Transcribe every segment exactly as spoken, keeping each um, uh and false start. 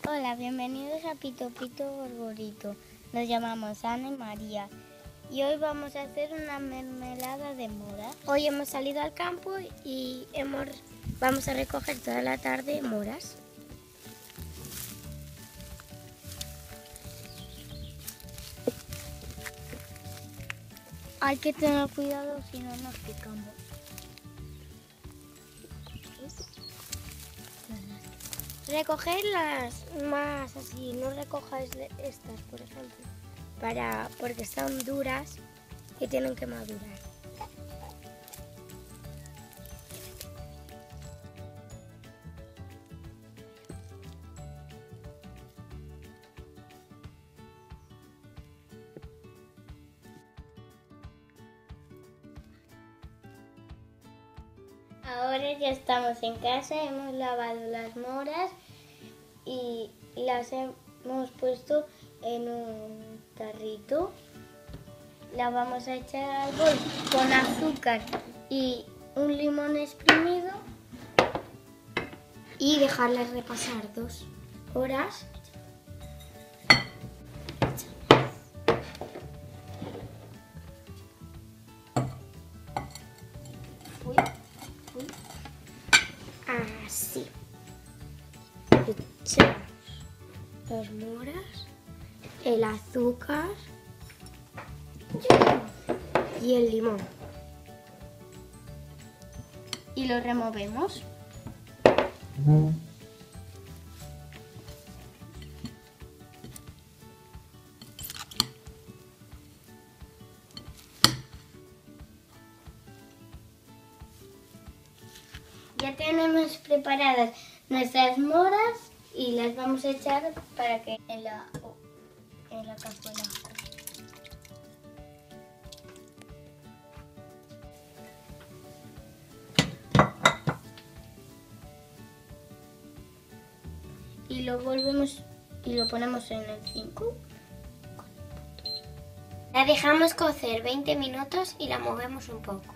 Hola, bienvenidos a Pito Pito Borborito. Nos llamamos Ana y María y hoy vamos a hacer una mermelada de moras. Hoy hemos salido al campo y hemos, vamos a recoger toda la tarde moras. Hay que tener cuidado si no nos picamos. Recoger las más así, no recojáis estas, por ejemplo, para, porque están duras y tienen que madurar. Ahora ya estamos en casa, hemos lavado las moras y las hemos puesto en un tarrito. Las vamos a echar al bol con azúcar y un limón exprimido y dejarlas repasar dos horas. Uy, uy. Así. Echamos las moras, el azúcar y el limón. Y lo removemos. Ya tenemos preparadas nuestras moras y las vamos a echar para que en la, en la cazuela. Y lo volvemos y lo ponemos en el cinco. La dejamos cocer veinte minutos y la movemos un poco.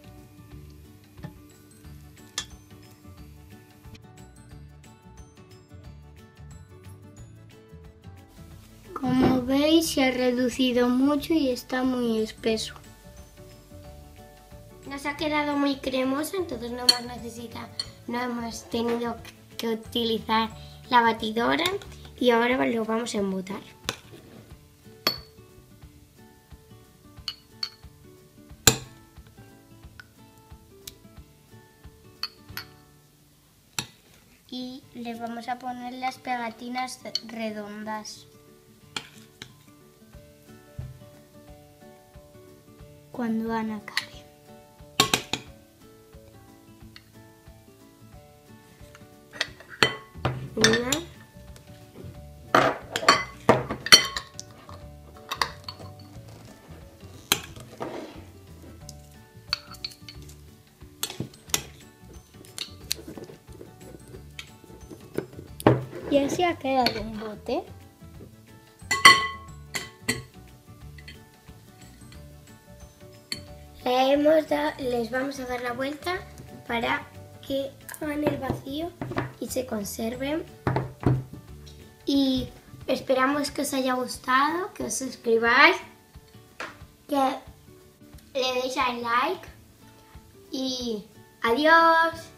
Como veis, se ha reducido mucho y está muy espeso. Nos ha quedado muy cremoso, entonces no hemos necesitado, no hemos tenido que utilizar la batidora y ahora lo vamos a embotar. Y le vamos a poner las pegatinas redondas. Cuando Ana acabe. Una. Y así ha quedado un bote. Le hemos dado, les vamos a dar la vuelta para que hagan el vacío y se conserven. Y esperamos que os haya gustado, que os suscribáis, que le deis al like y adiós.